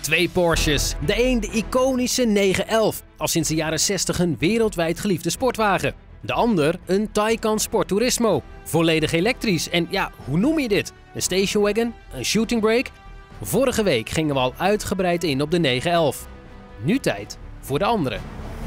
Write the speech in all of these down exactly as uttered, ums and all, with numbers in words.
Twee Porsches. De een de iconische negen elf, al sinds de jaren zestig een wereldwijd geliefde sportwagen. De ander een Taycan Sport Turismo. Volledig elektrisch en ja, hoe noem je dit? Een stationwagon? Een shooting brake? Vorige week gingen we al uitgebreid in op de negen elf. Nu tijd voor de andere.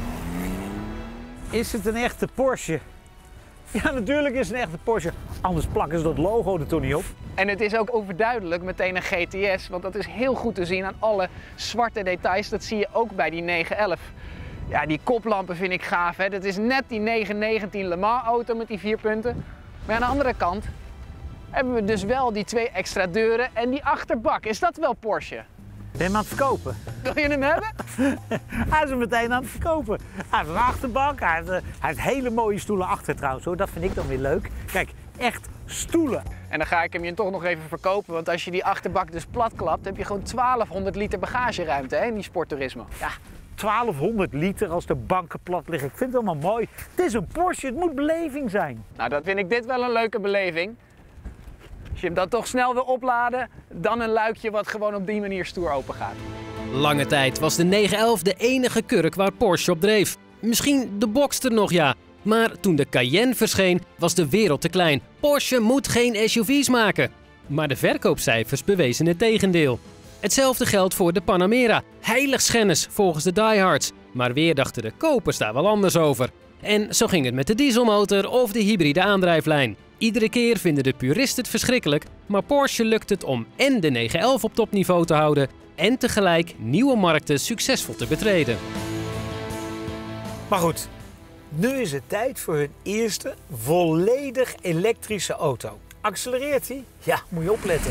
Is het een echte Porsche? Ja, natuurlijk is het een echte Porsche. Anders plakken ze dat logo er toch niet op. En het is ook overduidelijk meteen een G T S, want dat is heel goed te zien aan alle zwarte details. Dat zie je ook bij die negen elf. Ja, die koplampen vind ik gaaf, hè. Dat is net die negen negentien Le Mans auto met die vier punten. Maar aan de andere kant hebben we dus wel die twee extra deuren en die achterbak. Is dat wel Porsche? Ben je hem aan het verkopen? Wil je hem hebben? Hij is hem meteen aan het verkopen. Hij heeft een achterbak, hij heeft, hij heeft hele mooie stoelen achter trouwens hoor. Dat vind ik dan weer leuk. Kijk, echt stoelen. En dan ga ik hem je toch nog even verkopen, want als je die achterbak dus plat klapt, heb je gewoon twaalfhonderd liter bagageruimte, hè, in die Sport Turismo. Ja, twaalfhonderd liter als de banken plat liggen. Ik vind het allemaal mooi. Het is een Porsche, het moet beleving zijn. Nou, dan vind ik dit wel een leuke beleving. Als je hem dan toch snel wil opladen, dan een luikje wat gewoon op die manier stoer open gaat. Lange tijd was de negen elf de enige kurk waar Porsche op dreef. Misschien de Boxster nog ja. Maar toen de Cayenne verscheen, was de wereld te klein. Porsche moet geen S U V's maken. Maar de verkoopcijfers bewezen het tegendeel. Hetzelfde geldt voor de Panamera. Heiligschennis volgens de diehards. Maar weer dachten de kopers daar wel anders over. En zo ging het met de dieselmotor of de hybride aandrijflijn. Iedere keer vinden de puristen het verschrikkelijk, maar Porsche lukt het om en de negen elf op topniveau te houden en tegelijk nieuwe markten succesvol te betreden. Maar goed, nu is het tijd voor hun eerste volledig elektrische auto. Accelereert hij? Ja, moet je opletten.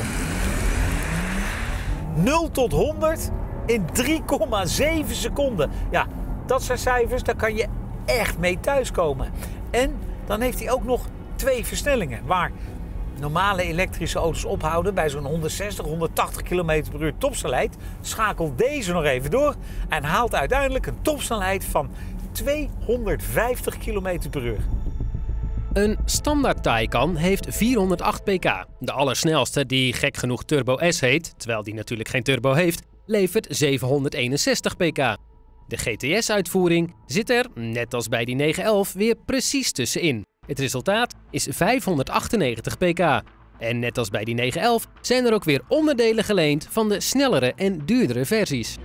nul tot honderd in drie komma zeven seconden. Ja, dat zijn cijfers, daar kan je echt mee thuiskomen. En dan heeft hij ook nog twee versnellingen, waar normale elektrische auto's ophouden bij zo'n honderdzestig, honderdtachtig kilometer per uur topsnelheid, schakelt deze nog even door en haalt uiteindelijk een topsnelheid van tweehonderdvijftig kilometer per uur. Een standaard Taycan heeft vierhonderdacht pk. De allersnelste, die gek genoeg Turbo S heet, terwijl die natuurlijk geen turbo heeft, levert zevenhonderdeenenzestig pk. De G T S-uitvoering zit er, net als bij die negen elf, weer precies tussenin. Het resultaat is vijfhonderdachtennegentig pk. En net als bij die negen elf zijn er ook weer onderdelen geleend van de snellere en duurdere versies.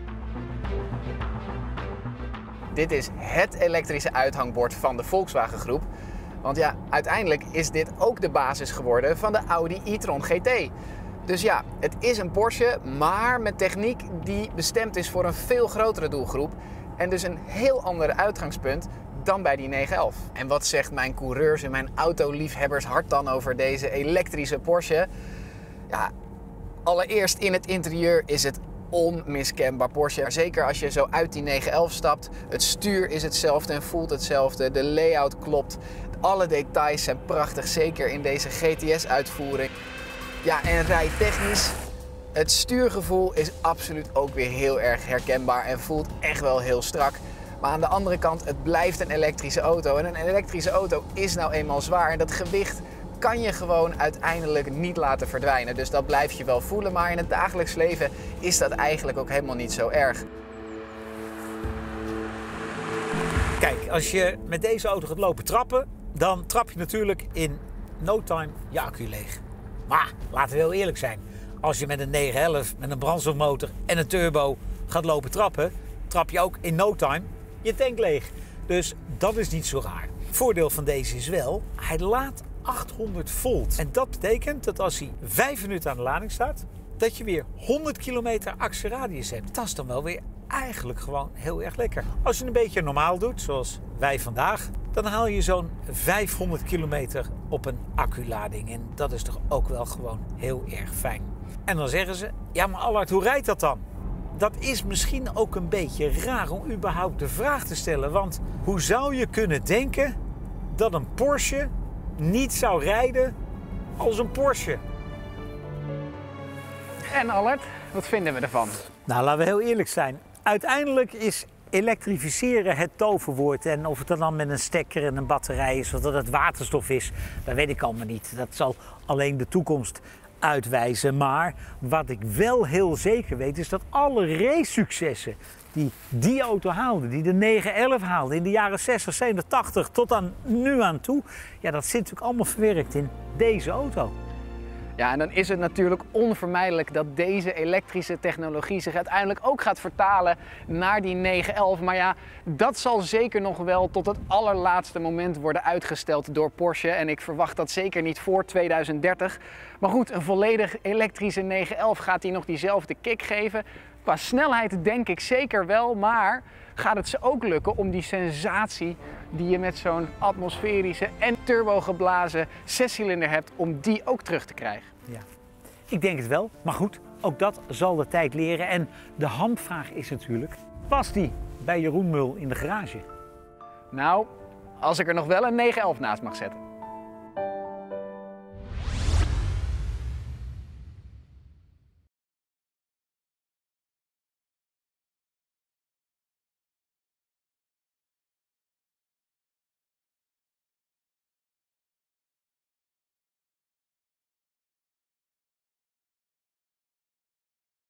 Dit is het elektrische uithangbord van de Volkswagen groep. Want ja, uiteindelijk is dit ook de basis geworden van de Audi e-tron G T. Dus ja, het is een Porsche, maar met techniek die bestemd is voor een veel grotere doelgroep. En dus een heel ander uitgangspunt dan bij die negen elf. En wat zegt mijn coureurs en mijn autoliefhebbers hart dan over deze elektrische Porsche? Ja, allereerst in het interieur is het onmiskenbaar Porsche. Zeker als je zo uit die negen elf stapt. Het stuur is hetzelfde en voelt hetzelfde. De layout klopt. Alle details zijn prachtig, zeker in deze G T S-uitvoering. Ja, en rijtechnisch, het stuurgevoel is absoluut ook weer heel erg herkenbaar en voelt echt wel heel strak. Maar aan de andere kant, het blijft een elektrische auto. En een elektrische auto is nou eenmaal zwaar. En dat gewicht kan je gewoon uiteindelijk niet laten verdwijnen. Dus dat blijf je wel voelen. Maar in het dagelijks leven is dat eigenlijk ook helemaal niet zo erg. Kijk, als je met deze auto gaat lopen trappen, dan trap je natuurlijk in no time je accu leeg. Maar laten we heel eerlijk zijn. Als je met een negen elf, met een brandstofmotor en een turbo gaat lopen trappen, trap je ook in no time je tank leeg. Dus dat is niet zo raar. Het voordeel van deze is wel, hij laat achthonderd volt. En dat betekent dat als hij vijf minuten aan de lading staat, dat je weer honderd kilometer actieradius hebt. Dat is dan wel weer eigenlijk gewoon heel erg lekker. Als je een beetje normaal doet, zoals wij vandaag, dan haal je zo'n vijfhonderd kilometer op een acculading. En dat is toch ook wel gewoon heel erg fijn. En dan zeggen ze, ja maar Allard, hoe rijdt dat dan? Dat is misschien ook een beetje raar om überhaupt de vraag te stellen. Want hoe zou je kunnen denken dat een Porsche niet zou rijden als een Porsche? En Allard, wat vinden we ervan? Nou, laten we heel eerlijk zijn. Uiteindelijk is elektrificeren het toverwoord. En of het dan met een stekker en een batterij is, of dat het waterstof is, dat weet ik allemaal niet. Dat zal alleen de toekomst uitwijzen. Maar wat ik wel heel zeker weet is dat alle racesuccessen die die auto haalde, die de negen elf haalde in de jaren zestig, zeventig, tachtig tot aan nu aan toe, ja, dat zit natuurlijk allemaal verwerkt in deze auto. Ja, en dan is het natuurlijk onvermijdelijk dat deze elektrische technologie zich uiteindelijk ook gaat vertalen naar die negen elf. Maar ja, dat zal zeker nog wel tot het allerlaatste moment worden uitgesteld door Porsche. En ik verwacht dat zeker niet voor tweeduizend dertig. Maar goed, een volledig elektrische negen elf gaat die nog diezelfde kick geven. Qua snelheid denk ik zeker wel, maar gaat het ze ook lukken om die sensatie die je met zo'n atmosferische en turbogeblazen zescilinder hebt, om die ook terug te krijgen? Ja, ik denk het wel. Maar goed, ook dat zal de tijd leren. En de hamvraag is natuurlijk, past die bij Jeroen Mul in de garage? Nou, als ik er nog wel een negen elf naast mag zetten.